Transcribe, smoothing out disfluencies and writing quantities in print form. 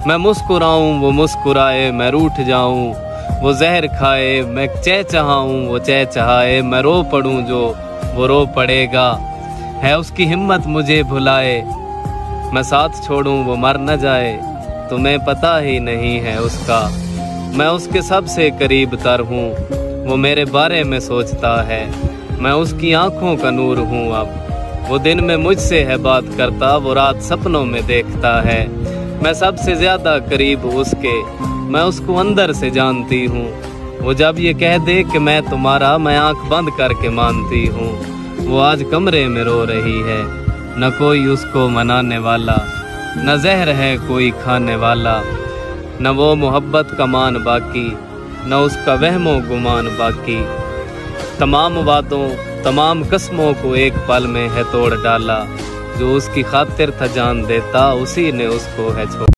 मैं मुस्कुराऊं वो मुस्कुराए, मैं रूठ जाऊं वो जहर खाए, मैं चहचहाऊं वो चहचहाए, मैं रो पड़ूं जो वो रो पड़ेगा, है उसकी हिम्मत मुझे भुलाए, मैं साथ छोड़ूं वो मर न जाए, तुम्हें पता ही नहीं है उसका, मैं उसके सबसे करीब तर हूँ, वो मेरे बारे में सोचता है, मैं उसकी आंखों का नूर हूँ अब, वो दिन में मुझसे है बात करता, वो रात सपनों में देखता है, मैं सबसे ज्यादा करीब उसके, मैं उसको अंदर से जानती हूँ, वो जब ये कह दे कि मैं तुम्हारा, मैं आंख बंद करके मानती हूँ, वो आज कमरे में रो रही है, न कोई उसको मनाने वाला, न जहर है कोई खाने वाला, न वो मोहब्बत का मान बाकी, न उसका वहमो गुमान बाकी, तमाम वादों तमाम कस्मों को एक पल में है तोड़ डाला, जो उसकी खातिर था जान देता, उसी ने उसको है छोड़ा।